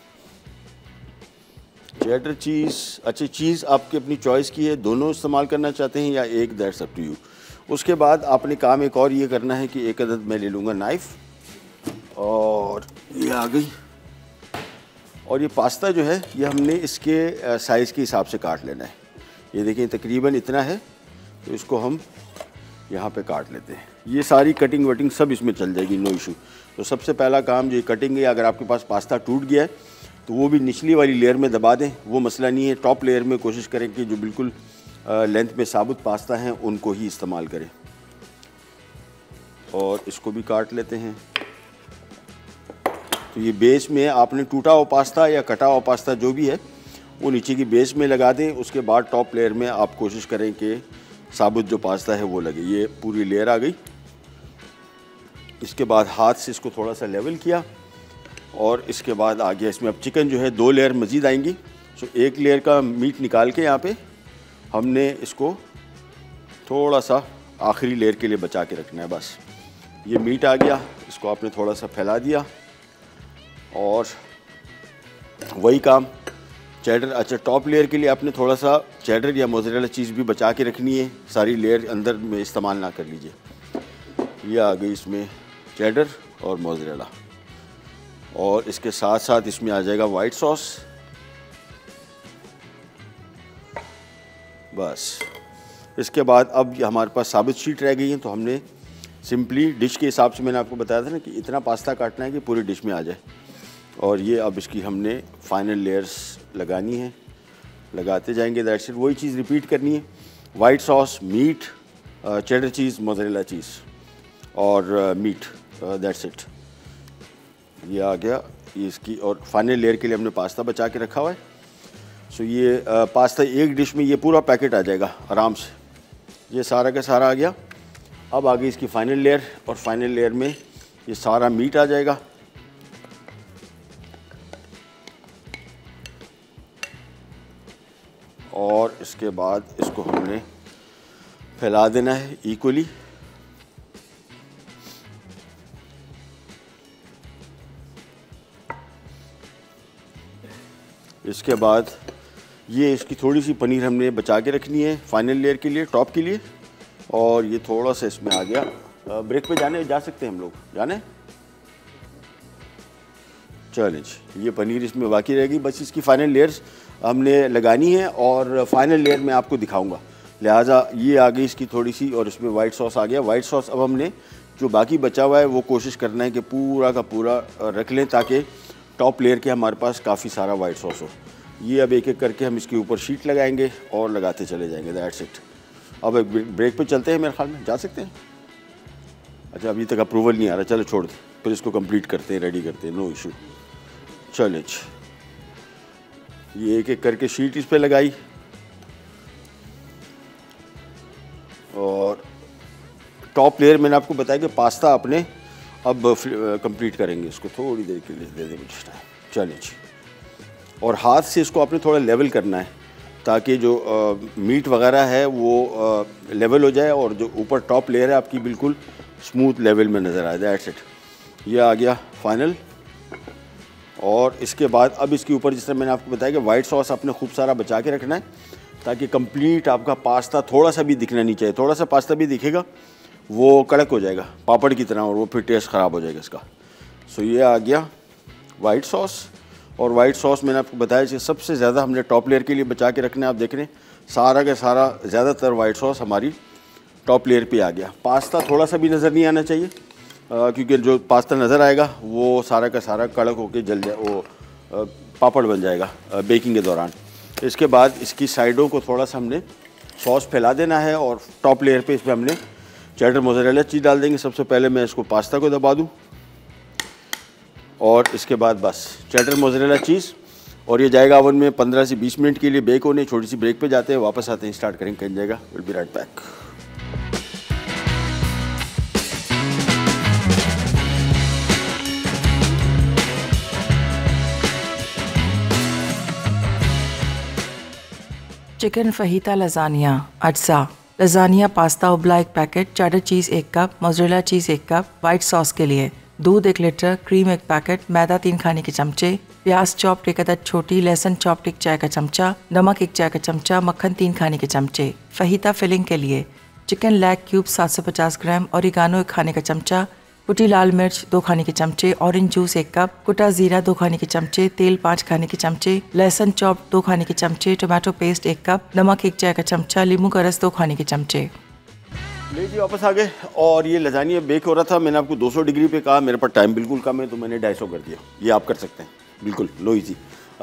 [SPEAKER 1] चेडर चीज़। अच्छा, चीज़ आपकी अपनी चॉइस की है, दोनों इस्तेमाल करना चाहते हैं या एक, दैट्स अप टू यू। उसके बाद आपने काम एक और ये करना है कि एक अदद मैं ले लूँगा नाइफ़ और ये आ गई। और ये पास्ता जो है ये हमने इसके साइज़ के हिसाब से काट लेना है। ये देखिए तकरीबन इतना है, तो इसको हम यहाँ पे काट लेते हैं। ये सारी कटिंग वटिंग सब इसमें चल जाएगी, नो इशू। तो सबसे पहला काम जो कटिंग है, अगर आपके पास पास्ता टूट गया है तो वो भी निचली वाली लेयर में दबा दें, वो मसला नहीं है। टॉप लेयर में कोशिश करें कि जो बिल्कुल लेंथ में साबुत पास्ता हैं उनको ही इस्तेमाल करें। और इसको भी काट लेते हैं। तो ये बेस में आपने टूटा हुआ पास्ता या कटा हुआ पास्ता जो भी है वो नीचे की बेस में लगा दें। उसके बाद टॉप लेयर में आप कोशिश करें कि साबुत जो पास्ता है वो लगे। ये पूरी लेयर आ गई। इसके बाद हाथ से इसको थोड़ा सा लेवल किया और इसके बाद आ गया इसमें अब चिकन जो है 2 लेयर मज़ीद आएंगी। सो एक लेयर का मीट निकाल के यहाँ पे हमने इसको थोड़ा सा आखिरी लेयर के लिए बचा के रखना है। बस ये मीट आ गया, इसको आपने थोड़ा सा फैला दिया और वही काम चेडर। अच्छा, टॉप लेयर के लिए आपने थोड़ा सा चेडर या मोज़रेला चीज़ भी बचा के रखनी है, सारी लेयर अंदर में इस्तेमाल ना कर लीजिए। ये आ गई इसमें चेडर और मोज़रेला और इसके साथ साथ इसमें आ जाएगा वाइट सॉस। बस इसके बाद अब हमारे पास साबुत शीट रह गई हैं, तो हमने सिंपली डिश के हिसाब से, मैंने आपको बताया था ना कि इतना पास्ता काटना है कि पूरी डिश में आ जाए। और ये अब इसकी हमने फाइनल लेयर्स लगानी है, लगाते जाएंगे। दैट्स इट, वही चीज़ रिपीट करनी है। White sauce, meat, cheddar cheese, mozzarella cheese और मीट, दैट्स इट। ये आ गया ये इसकी। और फाइनल लेयर के लिए हमने पास्ता बचा के रखा हुआ है। सो ये पास्ता एक डिश में ये पूरा पैकेट आ जाएगा आराम से। ये सारा का सारा आ गया। अब आ गई इसकी फाइनल लेयर और फाइनल लेयर में ये सारा मीट आ जाएगा। और इसके बाद इसको हमने फैला देना है इक्वली। इसके बाद ये इसकी थोड़ी सी पनीर हमने बचा के रखनी है फाइनल लेयर के लिए, टॉप के लिए। और ये थोड़ा सा इसमें आ गया। ब्रेक पे जा सकते हैं हम लोग, जाने? चलें जी, ये पनीर इसमें बाकी रहेगी। बस इसकी फाइनल लेयर्स हमने लगानी है और फाइनल लेयर में आपको दिखाऊंगा। लिहाजा ये आ गई इसकी थोड़ी सी और इसमें वाइट सॉस आ गया। वाइट सॉस अब हमने जो बाकी बचा हुआ है वो कोशिश करना है कि पूरा का पूरा रख लें ताकि टॉप लेयर के हमारे पास काफ़ी सारा वाइट सॉस हो। ये अब एक एक करके हम इसके ऊपर शीट लगाएंगे और लगाते चले जाएंगे। That's it. अब एक ब्रेक पे चलते हैं, मेरे ख्याल में जा सकते हैं। अच्छा, अभी तक अप्रूवल नहीं आ रहा, चलो छोड़ दें, फिर इसको कंप्लीट करते हैं, रेडी करते हैं, नो इशू। चलें, ये एक एक करके शीट इस पे लगाई और टॉप लेयर मैंने आपको बताया कि पास्ता अपने अब कंप्लीट करेंगे। इसको थोड़ी देर के लिए दे दें मुझे टाइम। चलिए जी, और हाथ से इसको आपने थोड़ा लेवल करना है ताकि जो मीट वगैरह है वो लेवल हो जाए और जो ऊपर टॉप लेयर है आपकी बिल्कुल स्मूथ लेवल में नज़र आए। दैट्स इट, ये आ गया फाइनल। और इसके बाद अब इसके ऊपर जिस तरह मैंने आपको बताया कि वाइट सॉस आपने खूब सारा बचा के रखना है ताकि कंप्लीट आपका पास्ता थोड़ा सा भी दिखना नहीं चाहिए। थोड़ा सा पास्ता भी दिखेगा वो कड़क हो जाएगा पापड़ की तरह और वो फिर टेस्ट ख़राब हो जाएगा इसका। सो ये आ गया वाइट सॉस। और वाइट सॉस मैंने आपको बताया कि सबसे ज़्यादा हमने टॉप लेयर के लिए बचा के रखना है। आप देख रहे हैं सारा का सारा ज़्यादातर वाइट सॉस हमारी टॉप लेयर पे आ गया। पास्ता थोड़ा सा भी नज़र नहीं आना चाहिए क्योंकि जो पास्ता नज़र आएगा वो सारा का सारा कड़क होकर जल जाए, वो पापड़ बन जाएगा बेकिंग के दौरान। इसके बाद इसकी साइडों को थोड़ा सा हमने सॉस फैला देना है और टॉप लेयर पे इसमें हमने चेडर मोज़रेला चीज़ डाल देंगे। सबसे पहले मैं इसको पास्ता को दबा दूँ और इसके बाद बस चेडर मोज़रेला चीज़, और ये जाएगा ओवन में 15 से 20 मिनट के लिए बेक होने। छोटी सी ब्रेक पे जाते हैं, वापस आते हैं, स्टार्ट करेंगे, कहीं जाएगा। Will be right back.
[SPEAKER 3] Chicken fajita lasagna अज्जा। लजानिया पास्ता उबला 1 packet, cheddar cheese 1 cup, mozzarella cheese 1 cup. White sauce के लिए दूध 1 लीटर, क्रीम 1 पैकेट, मैदा 3 खाने के चमचे, प्याज चॉप्ड 1 अदद छोटी, लहसुन चॉप्ड 1 चाय का चमचा, नमक 1 चाय का चमचा, मक्खन 3 खाने के चमचे। फहीता फिलिंग के लिए chicken leg cube 750 gram, oregano 1 खाने का चमचा, कुटी लाल मिर्च 2 खाने के चमचे, ऑरेंज जूस 1 कप, कुटा जीरा 2 खाने के चमचे, तेल 5 खाने के चमचे, लहसुन चॉप 2 खाने के चमचे, टोमेटो पेस्ट 1 कप, नमक 1 चाय का चमचा, नींबू का रस 2 खाने के चमचे।
[SPEAKER 1] ले जी वापस आ गए। और ये लजानिया बेक हो रहा था, मैंने आपको 200 डिग्री पे कहा, मेरे पास टाइम बिल्कुल कम है तो मैंने 250 कर दिया। ये आप कर सकते हैं, बिल्कुल लो इजी।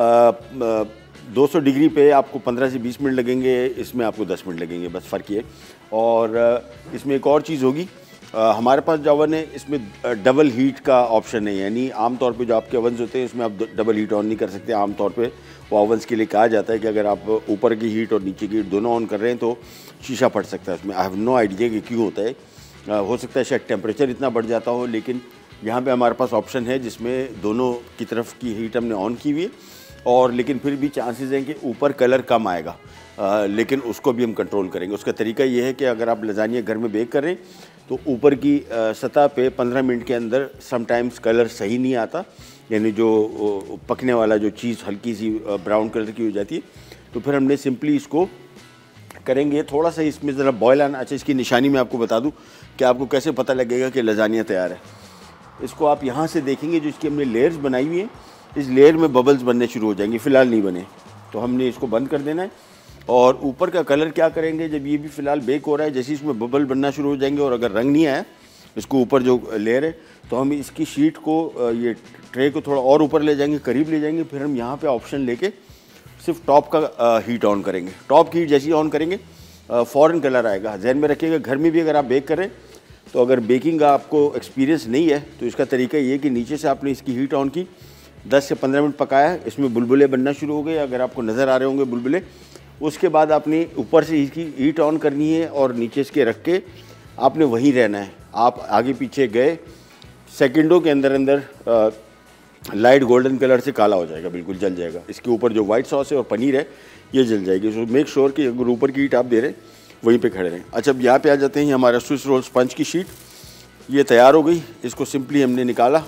[SPEAKER 1] 200 डिग्री पे आपको 15 से 20 मिनट लगेंगे, इसमें आपको 10 मिनट लगेंगे, बस फ़र्क ये। और इसमें एक और चीज़ होगी, हमारे पास जो ओवन है इसमें डबल हीट का ऑप्शन है, यानी आमतौर पे जो आपके ओवन्स होते हैं इसमें आप डबल हीट ऑन नहीं कर सकते। आमतौर पे वो ओवन्स के लिए कहा जाता है कि अगर आप ऊपर की हीट और नीचे की हीट दोनों ऑन कर रहे हैं तो शीशा फट सकता है उसमें। आई हैव नो आइडिया कि क्यों होता है, हो सकता है शायद टेम्परेचर इतना बढ़ जाता हो, लेकिन यहाँ पे हमारे पास ऑप्शन है जिसमें दोनों की तरफ की हीट हमने ऑन की हुई है। और लेकिन फिर भी चांसेस हैं कि ऊपर कलर कम आएगा, लेकिन उसको भी हम कंट्रोल करेंगे। उसका तरीका ये है कि अगर आप लजानिया घर में बेक कर रहे हैं तो ऊपर की सतह पे 15 मिनट के अंदर समटाइम्स कलर सही नहीं आता, यानी जो पकने वाला जो चीज़ हल्की सी ब्राउन कलर की हो जाती है, तो फिर हमने सिंपली इसको करेंगे थोड़ा सा इसमें ज़रा बॉयल आना। अच्छा, इसकी निशानी मैं आपको बता दूं कि आपको कैसे पता लगेगा कि लजानिया तैयार है। इसको आप यहाँ से देखेंगे, जो इसकी हमने लेयर्स बनाई हुई हैं, इस लेयर में बबल्स बनने शुरू हो जाएंगे। फ़िलहाल नहीं बने तो हमने इसको बंद कर देना है। और ऊपर का कलर क्या करेंगे, जब ये भी फ़िलहाल बेक हो रहा है, जैसे इसमें बबल बनना शुरू हो जाएंगे और अगर रंग नहीं आया इसको ऊपर जो लेयर है, तो हम इसकी शीट को, ये ट्रे को थोड़ा और ऊपर ले जाएंगे, करीब ले जाएंगे। फिर हम यहाँ पे ऑप्शन लेके सिर्फ टॉप का हीट ऑन करेंगे। टॉप की हीट जैसे ही ऑन करेंगे फ़ौरन कलर आएगा। जहन में रखिएगा, घर में भी अगर आप बेक करें तो अगर बेकिंग का आपको एक्सपीरियंस नहीं है तो इसका तरीका ये कि नीचे से आपने इसकी हीट ऑन की, 10 से 15 मिनट पकाया, इसमें बुलबुले बनना शुरू हो गए, अगर आपको नज़र आ रहे होंगे बुलबुले। उसके बाद आपने ऊपर से इसकी हीट ऑन करनी है और नीचे इसके रख के आपने वहीं रहना है। आप आगे पीछे गए, सेकंडों के अंदर अंदर लाइट गोल्डन कलर से काला हो जाएगा, बिल्कुल जल जाएगा। इसके ऊपर जो वाइट सॉस है और पनीर है ये जल जाएगी। सो मेक श्योर कि अगर ऊपर की हीट आप दे रहे हैं वहीं पे खड़े रहें। अच्छा, अब यहाँ पे आ जाते हैं, हमारा स्विस रोल स्पंज की शीट ये तैयार हो गई। इसको सिंपली हमने निकाला,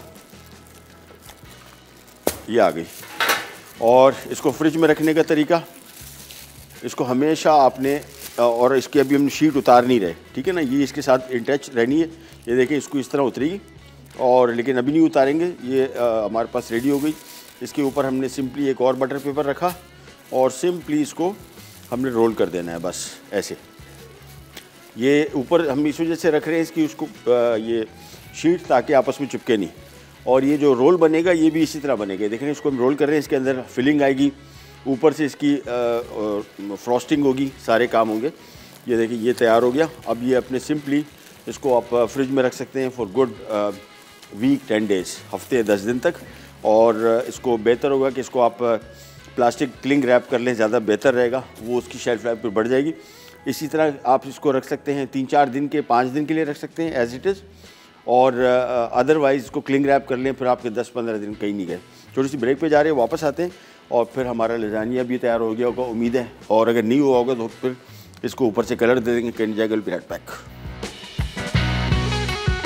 [SPEAKER 1] ये आ गई। और इसको फ्रिज में रखने का तरीका, इसको हमेशा आपने, और इसकी अभी हम शीट उतार नहीं रहे, ठीक है ना, ये इसके साथ इन टच रहनी है। ये देखें, इसको इस तरह उतरेगी, और लेकिन अभी नहीं उतारेंगे। ये हमारे पास रेडी हो गई। इसके ऊपर हमने सिंपली एक और बटर पेपर रखा और सिंपली इसको हमने रोल कर देना है, बस ऐसे। ये ऊपर हम इस वजह से रख रहे हैं इसकी उसको ये शीट, ताकि आपस में चिपके नहीं। और ये जो रोल बनेगा ये भी इसी तरह बनेगा। देख रहे हैं, इसको हम रोल कर रहे हैं, इसके अंदर फिलिंग आएगी, ऊपर से इसकी फ्रॉस्टिंग होगी, सारे काम होंगे। ये देखिए, ये तैयार हो गया। अब ये अपने सिंपली इसको आप फ्रिज में रख सकते हैं फॉर गुड वीक 10 डेज़, हफ्ते 10 दिन तक। और इसको बेहतर होगा कि इसको आप प्लास्टिक क्लिंग रैप कर लें, ज़्यादा बेहतर रहेगा, वो उसकी शेल्फ लाइफ पर बढ़ जाएगी। इसी तरह आप इसको रख सकते हैं 3-4 दिन के, 5 दिन के लिए रख सकते हैं एज इट इज़। और अदरवाइज़ इसको क्लिंग रैप कर लें, फिर आपके 10-15 दिन कहीं नहीं गए। छोटी सी ब्रेक पे जा रहे हैं, वापस आते हैं और फिर हमारा लजानिया भी तैयार हो गया होगा, उम्मीद है। और अगर नहीं हुआ होगा तो फिर इसको ऊपर से कलर दे देंगे, कैन जैगल पिराट पैक।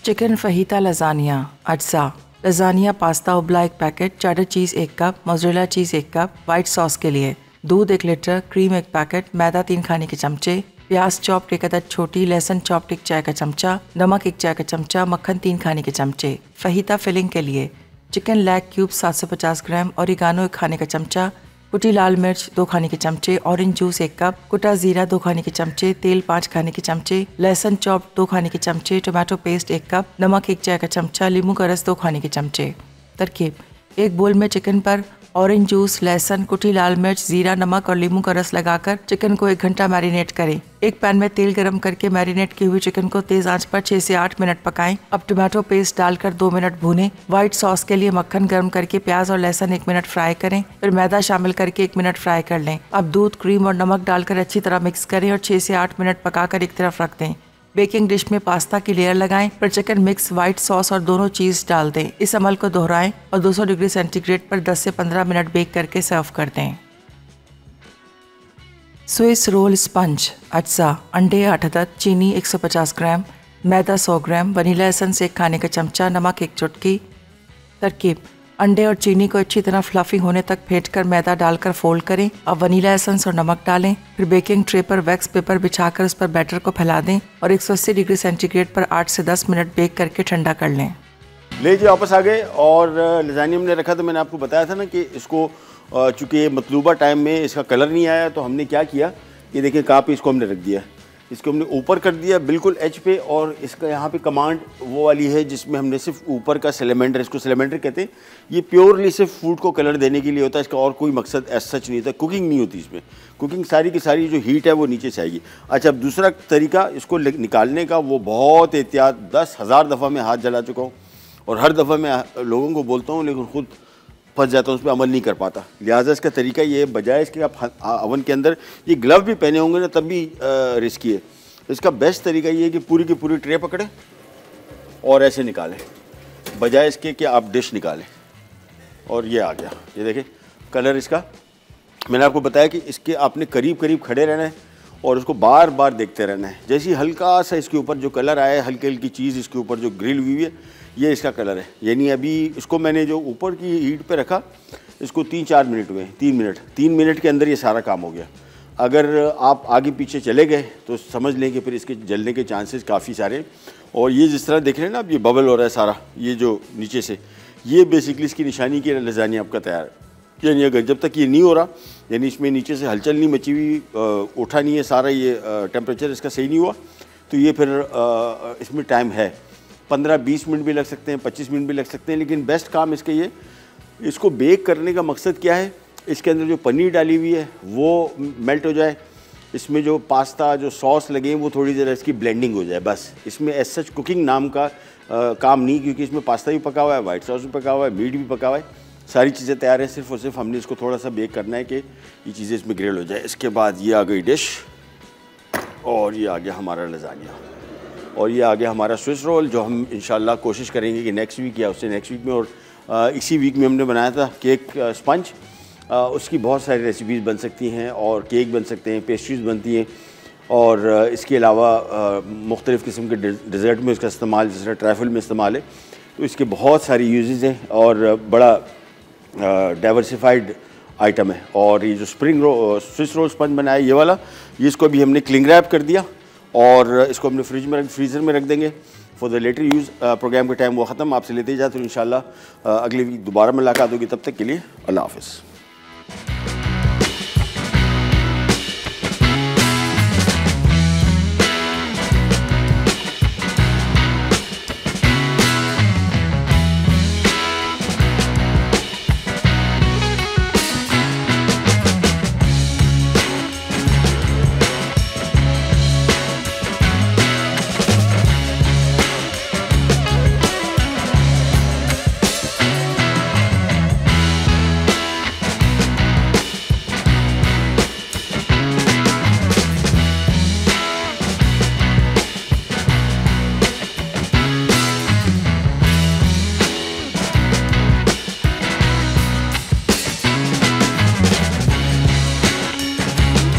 [SPEAKER 3] चिकन फहीता लजानिया अज्जा, लजानिया पास्ता उबला 1 packet, cheddar cheese 1 cup, mozzarella cheese 1 cup, white sauce के लिए दूध 1 लीटर, क्रीम 1 पैकेट, मैदा 3 खाने के चमचे, प्याज चॉप्ड 1 अदद छोटी, लहसुन चॉप्ड 1 चाय का चमचा, नमक 1 चाय का चमचा, मक्खन 3 खाने के चमचे। फहीता फिलिंग के लिए chicken leg cube 750 gram, oregano 1 खाने का चमचा, कुटी लाल मिर्च 2 खाने के चमचे, ऑरेंज जूस 1 कप, कुटा जीरा 2 खाने के चमचे, तेल 5 खाने के चमचे, लहसुन चॉप 2 खाने के चमचे, टोमेटो पेस्ट 1 कप, नमक 1 चाय का चमचा, नींबू का रस 2 खाने के चमचे। तरकीब: एक बोल में चिकन पर ऑरेंज जूस, लहसुन, कुटी लाल मिर्च, जीरा, नमक और नींबू का रस लगाकर चिकन को 1 घंटा मैरिनेट करें। एक पैन में तेल गरम करके मैरिनेट की हुई चिकन को तेज आंच पर 6 से 8 मिनट पकाएं। अब टोमेटो पेस्ट डालकर 2 मिनट भूनें। व्हाइट सॉस के लिए मक्खन गरम करके प्याज और लहसुन 1 मिनट फ्राई करें, फिर मैदा शामिल करके 1 मिनट फ्राई कर लें। अब दूध, क्रीम और नमक डालकर अच्छी तरह मिक्स करें और 6 से 8 मिनट पकाकर एक तरफ रख दें। बेकिंग डिश में पास्ता की लेयर लगाएं, फिर चिकन मिक्स, व्हाइट सॉस और दोनों चीज़ डाल दें। इस अमल को दोहराएं और 200 डिग्री सेंटीग्रेड पर 10 से 15 मिनट बेक करके सर्व कर दें। स्विस रोल स्पंज अज्जा, अंडे 8 अदद, चीनी 150 ग्राम, मैदा 100 ग्राम, वनीला एसेंस 1 खाने का चमचा, नमक 1 चुटकी। तरकीब: अंडे और चीनी को अच्छी तरह फ्लफी होने तक फेंटकर मैदा डालकर फोल्ड करें। अब वनीला एसेंस और नमक डालें, फिर बेकिंग ट्रे पर वैक्स पेपर बिछाकर उस पर बैटर को फैला दें और 180 डिग्री सेंटीग्रेड पर 8 से 10 मिनट बेक करके ठंडा कर लें।
[SPEAKER 1] ले जी वापस आ गए और लजानिया हमने रखा तो मैंने आपको बताया था ना कि इसको चूँकि मतलूबा टाइम में इसका कलर नहीं आया तो हमने क्या किया, ये देखिए कहाँ पे इसको हमने रख दिया, इसको हमने ऊपर कर दिया बिल्कुल एज पे, और इसका यहाँ पे कमांड वो वाली है जिसमें हमने सिर्फ ऊपर का सेलेमेंडर, इसको सेलेमेंडर कहते हैं, ये प्योरली सिर्फ फूड को कलर देने के लिए होता है, इसका और कोई मकसद एज सच नहीं होता। कुकिंग नहीं होती इसमें, कुकिंग सारी की सारी जो हीट है वो नीचे से आएगी। अच्छा, अब दूसरा तरीका इसको निकालने का, वो बहुत एहतियात, 10,000 दफ़ा मैं हाथ जला चुका हूँ और हर दफ़ा मैं लोगों को बोलता हूँ लेकिन ख़ुद फंस जाता हूँ, उस पर अमल नहीं कर पाता। लिहाजा इसका तरीका ये है, बजाय इसके आप अवन के अंदर ये ग्लव भी पहने होंगे ना तब भी रिस्की है। इसका बेस्ट तरीका ये है कि पूरी की पूरी ट्रे पकड़ें और ऐसे निकालें, बजाय इसके कि आप डिश निकालें। और ये आ गया, ये देखें कलर इसका। मैंने आपको बताया कि इसके आपने करीब करीब खड़े रहना है और उसको बार बार देखते रहना है। जैसे ही हल्का सा इसके ऊपर जो कलर आया है, हल्की हल्की चीज़ इसके ऊपर जो ग्रिल हुई है, ये इसका कलर है। यानी अभी इसको मैंने जो ऊपर की हीट पे रखा, इसको 3-4 मिनट हुए, 3 मिनट के अंदर ये सारा काम हो गया। अगर आप आगे पीछे चले गए तो समझ लें कि फिर इसके जलने के चांसेस काफ़ी सारे। और ये जिस तरह देख रहे हैं ना, अब ये बबल हो रहा है सारा, ये जो नीचे से, ये बेसिकली इसकी निशानी की लजानिया आपका तैयार है। यानी अगर जब तक ये नहीं हो रहा, यानी इसमें नीचे से हलचल नहीं मची हुई, उठा नहीं है सारा, ये टेम्परेचर इसका सही नहीं हुआ, तो ये फिर इसमें टाइम है, 15-20 मिनट भी लग सकते हैं, 25 मिनट भी लग सकते हैं। लेकिन बेस्ट काम इसका ये, इसको बेक करने का मकसद क्या है, इसके अंदर जो पनीर डाली हुई है वो मेल्ट हो जाए, इसमें जो पास्ता जो सॉस लगे वो थोड़ी देर इसकी ब्लेंडिंग हो जाए, बस। इसमें एज सच कुकिंग नाम का काम नहीं, क्योंकि इसमें पास्ता भी पका हुआ है, वाइट सॉस भी पका हुआ है, मीट भी पका हुआ है, सारी चीज़ें तैयार हैं। सिर्फ और सिर्फ हमने इसको थोड़ा सा बेक करना है कि ये चीज़ें इसमें ग्रिल हो जाए। इसके बाद ये आ गई डिश और ये आ गया हमारा लजानिया और ये आ गया हमारा स्विस रोल, जो हम इंशाल्लाह कोशिश करेंगे कि नेक्स्ट वीक या उससे नेक्स्ट वीक में, और इसी वीक में हमने बनाया था केक स्पंज। उसकी बहुत सारी रेसिपीज़ बन सकती हैं और केक बन सकते हैं, पेस्ट्रीज़ बनती हैं, और इसके अलावा मुख्तलिफ़ किस्म के डिज़र्ट में इसका इस्तेमाल, जिस तरह ट्रैफल में इस्तेमाल है, तो इसके बहुत सारी यूजेस हैं और बड़ा डाइवर्सिफाइड आइटम है। और ये जो स्विस रोल स्पंज बनाया ये वाला, ये इसको भी हमने क्लिंग रैप कर दिया और इसको हमने फ्रीज़र में रख देंगे for the later use. Program के टाइम वो ख़त्म, आपसे लेते ही जाते हैं। इंशाल्लाह अगली वीक दोबारा मुलाकात होगी, तब तक के लिए अल्लाह हाफ़िज़।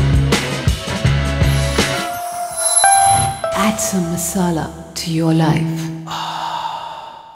[SPEAKER 4] Add some masala to your life.